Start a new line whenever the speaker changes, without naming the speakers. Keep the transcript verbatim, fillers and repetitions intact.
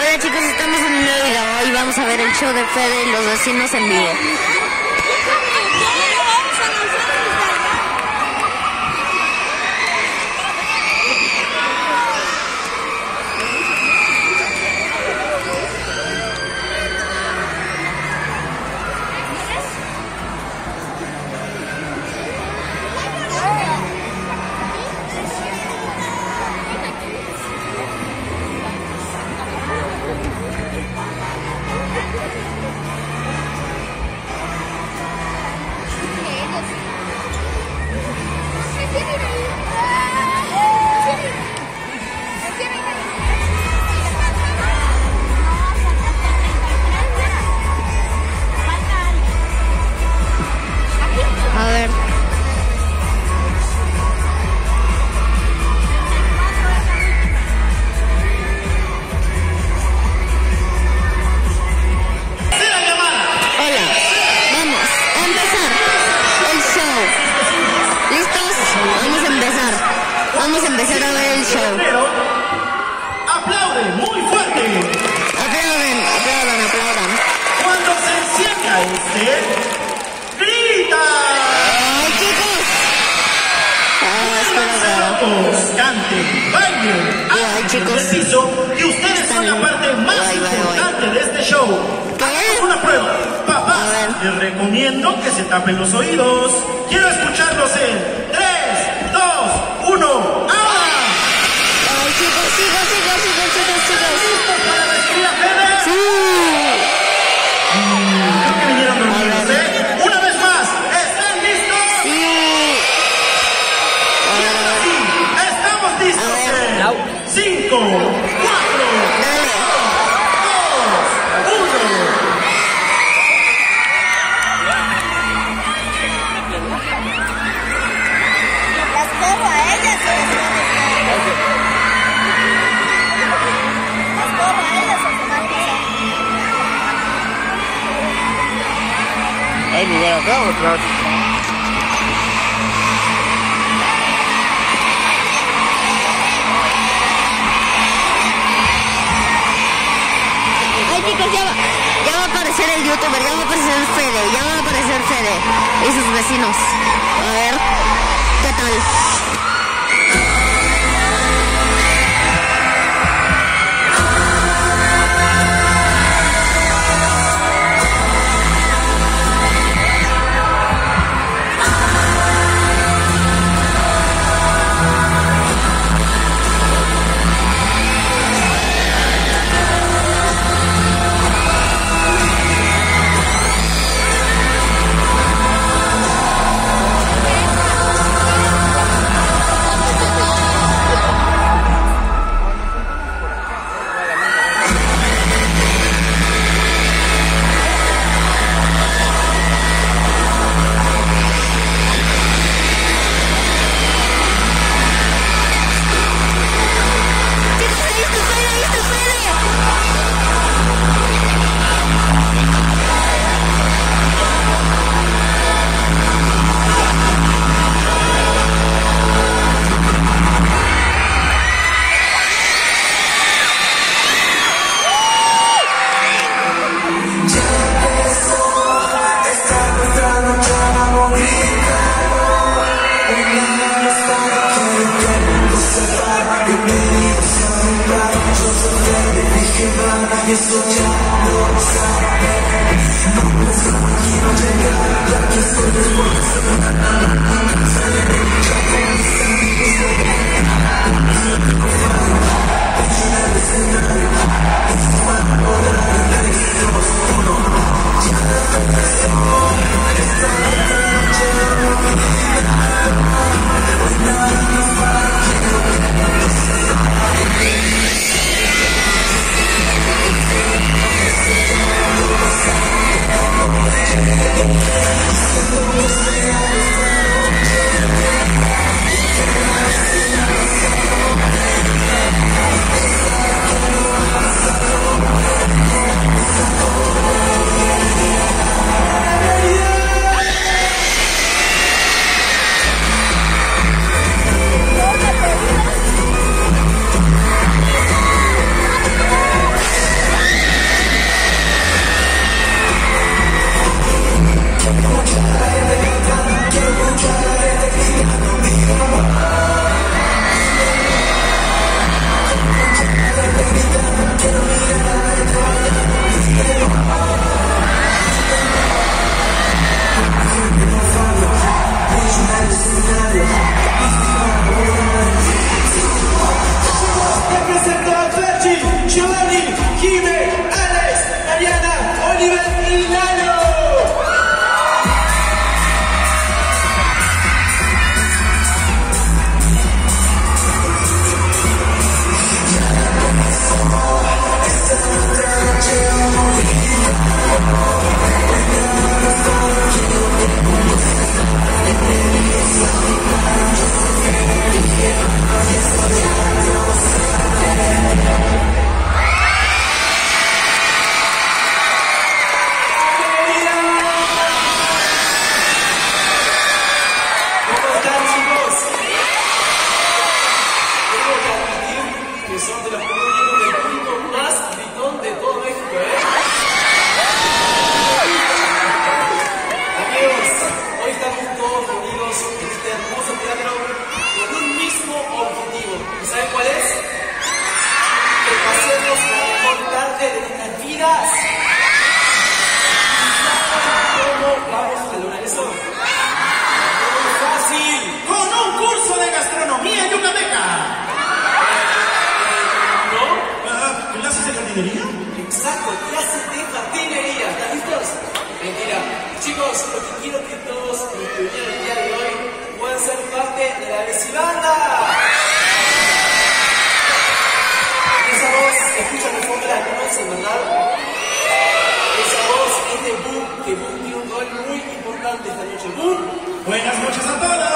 Hola chicos, estamos en un nuevo video. Hoy vamos a ver el show de Fede y los vecinos en vivo. A ver. Hola, vamos a empezar el show. ¿Listos? Vamos a empezar. Vamos a empezar a ver el show.
¡Aplaude muy fuerte!
Aplaudan, aplaudan, aplaudan.
Cuando se encienda este, ¡grita!
¡Ay, chicos! Ah, espera,
Todos canten, bailen,
Ay, chicos.
el piso, y ustedes son la parte más
Ay, ay, ay.
importante de este show.
¿Qué?
Hagamos una prueba. Papás, les recomiendo que se tapen los oídos. Quiero escucharlos en tres, dos, uno, ¡ahora!
Ay, chicos, chicos, chicos, chicos, chicos, chicos.
¿Listos para vestir a Fede?
Sí.
Creo que vinieron dormidos, ¿eh? Una vez más, ¿están listos?
Sí. A ver, a ver.
Sí, estamos listos
A ver.
en cinco, cuatro,
Dale.
dos, uno.
Las cojo a ellas o las Las cojo a ellas o se van a pasar.
Hay lugar acá o atrás.
Ay, chicos, ya va, ya va a aparecer el youtuber, ya va a aparecer Fede, ya va a aparecer Fede y sus vecinos. A ver, ¿qué tal?
parte de nuestras vidas. ¿Cómo vamos a lograr eso? Muy fácil.
Con un curso de gastronomía en Yucateca.
¿No?
Ah, ¿clases de jardinería?
Exacto, clases de jardinería. ¿Están listos? Mentira. Chicos, lo que quiero que todos los que vinieron el día de hoy puedan ser parte de la Decibanda. Esa voz, escuchan de fondo, la conocen, ¿verdad? Esa voz es de Boom, que Boom tiene un rol muy importante esta noche. Boom.
Buenas noches a todos.